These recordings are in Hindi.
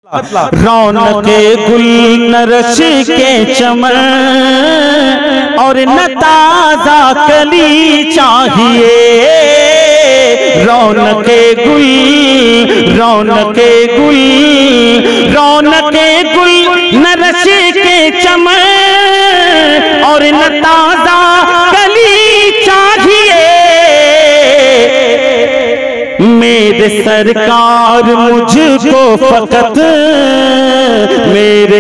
रौनके गुल न रश के चमन और न ताजा कली चाहिए। रौनके गुल रौनके गुल रौनके गुल न रश के चमन और न ताजा कली चाहिए। मेरे सरकार मुझको फकत मेरे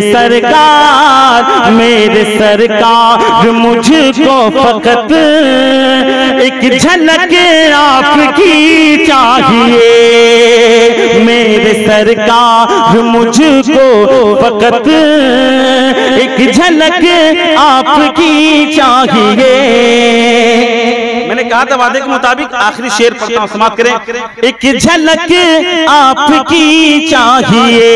सरकार मुझको फकत एक झलक आपकी चाहिए। मेरे सरकार मुझको फकत एक झलक आपकी चाहिए। मैंने कहा था वादे के मुताबिक आखिरी शेर पढ़ता हूं, समाप्त करें। एक झलक आपकी चाहिए,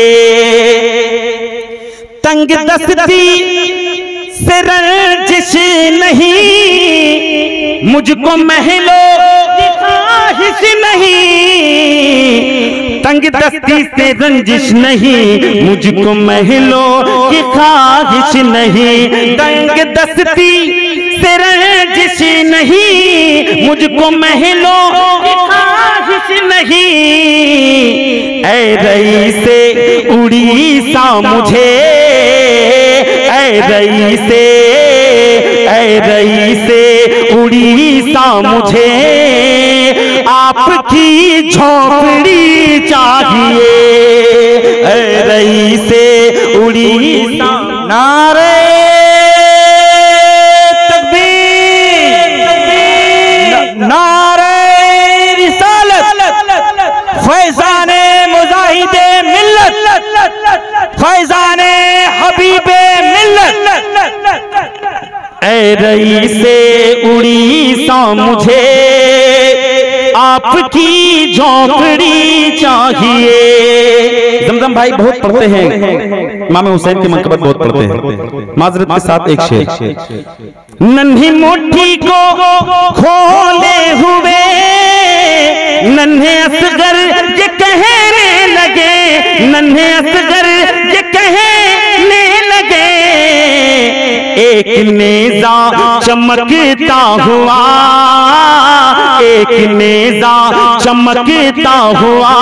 तंग दस्ती से रंजिश नहीं, मुझको महलों की ख्वाहिश नहीं। तंग दस्ती से रंजिश नहीं, मुझको महलों की ख्वाहिश नहीं। तंग दस्ती से रंजिश नहीं, मुझको महलों की ख्वाहिश नहीं। ऐ रईसे उड़ीसा मुझे, ऐ रईसे उड़ीसा मुझे आपकी झोपड़ी चाहिए। ऐ रईसे उड़ीसा नारे नारे रिसालत, फैज़ाने मुजाहिदे मिल्लत, फैज़ाने हबीबे मिल्लत। ऐ रईसे उड़ीसा मुझे आपकी झोपड़ी चाहिए। जमजम भाई बहुत पढ़ते हैं, इमाम हुसैन के मनक़बत बहुत पढ़ते हैं। माजरत के साथ एक शेर। नन्ही मुट्ठी को खोले हुए नन्हे असगर ये कहने लगे, नन्हे असगर ये कहने लगे। एक नेज़ा चमकता हुआ, एक नेज़ा चमकता हुआ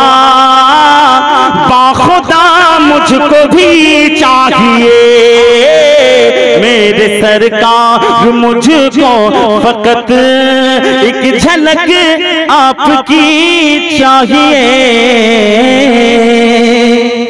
बाखुदा मुझको भी चाहिए। मेरे सरकार मुझको फकत एक झलक आपकी चाहिए।